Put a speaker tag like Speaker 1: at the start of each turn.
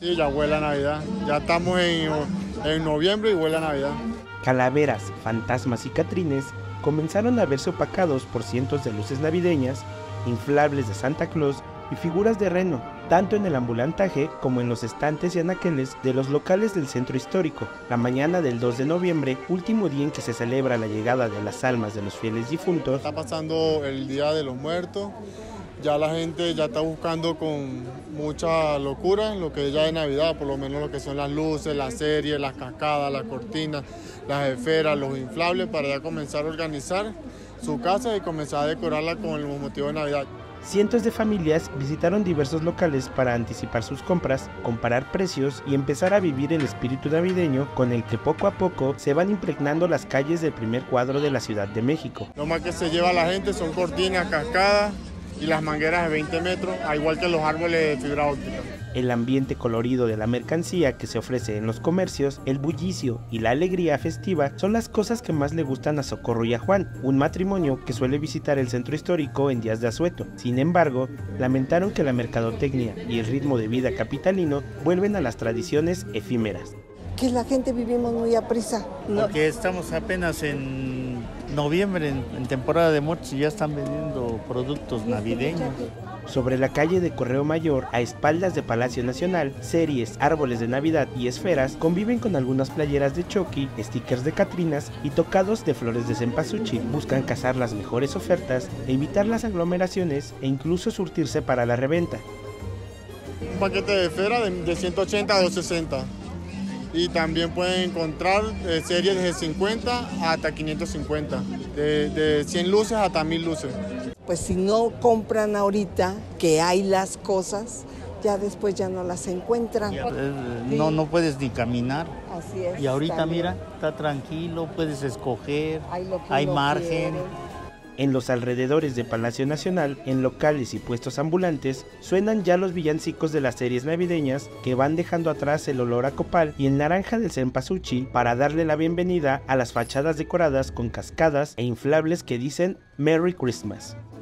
Speaker 1: Sí, ya huele a Navidad. Ya estamos en noviembre y huele a Navidad.
Speaker 2: Calaveras, fantasmas y catrines comenzaron a verse opacados por cientos de luces navideñas, inflables de Santa Claus y figuras de reno, tanto en el ambulantaje como en los estantes y anaqueles de los locales del centro histórico. La mañana del 2 de noviembre, último día en que se celebra la llegada de las almas de los fieles difuntos,
Speaker 1: Está pasando el Día de los Muertos. Ya la gente ya está buscando con mucha locura lo que es ya de Navidad, por lo menos lo que son las luces, las series, las cascadas, las cortinas, las esferas, los inflables, para ya comenzar a organizar su casa y comenzar a decorarla con el motivo de Navidad.
Speaker 2: cientos de familias visitaron diversos locales para anticipar sus compras, comparar precios y empezar a vivir el espíritu navideño con el que poco a poco se van impregnando las calles del primer cuadro de la Ciudad de México.
Speaker 1: Lo más que se lleva la gente son cortinas, cascadas y las mangueras de 20 metros, al igual que los árboles de fibra óptica.
Speaker 2: El ambiente colorido de la mercancía que se ofrece en los comercios, el bullicio y la alegría festiva son las cosas que más le gustan a Socorro y a Juan, un matrimonio que suele visitar el centro histórico en días de asueto. Sin embargo, lamentaron que la mercadotecnia y el ritmo de vida capitalino vuelven a las tradiciones efímeras.
Speaker 3: Que la gente vivimos muy a prisa.
Speaker 4: Porque estamos apenas en noviembre, en temporada de muertos, y ya están vendiendo productos navideños.
Speaker 2: Sobre la calle de Correo Mayor, a espaldas de Palacio Nacional, series, árboles de Navidad y esferas conviven con algunas playeras de Chucky, stickers de Catrinas y tocados de flores de cempasúchil. Buscan cazar las mejores ofertas, evitar las aglomeraciones e incluso surtirse para la reventa.
Speaker 1: Un paquete de esfera de 180 a 260. Y también pueden encontrar series de 50 hasta 550, de 100 luces hasta 1000 luces.
Speaker 3: Pues si no compran ahorita, que hay las cosas, ya después ya no las encuentran.
Speaker 4: No puedes ni caminar.
Speaker 3: Así es.
Speaker 4: Y ahorita
Speaker 3: también.
Speaker 4: mira, está tranquilo, puedes escoger,
Speaker 3: Lo que
Speaker 4: hay
Speaker 3: uno
Speaker 4: margen.
Speaker 3: quiere.
Speaker 2: En los alrededores de Palacio Nacional, en locales y puestos ambulantes, suenan ya los villancicos de las series navideñas que van dejando atrás el olor a copal y el naranja del cempasúchil para darle la bienvenida a las fachadas decoradas con cascadas e inflables que dicen Merry Christmas.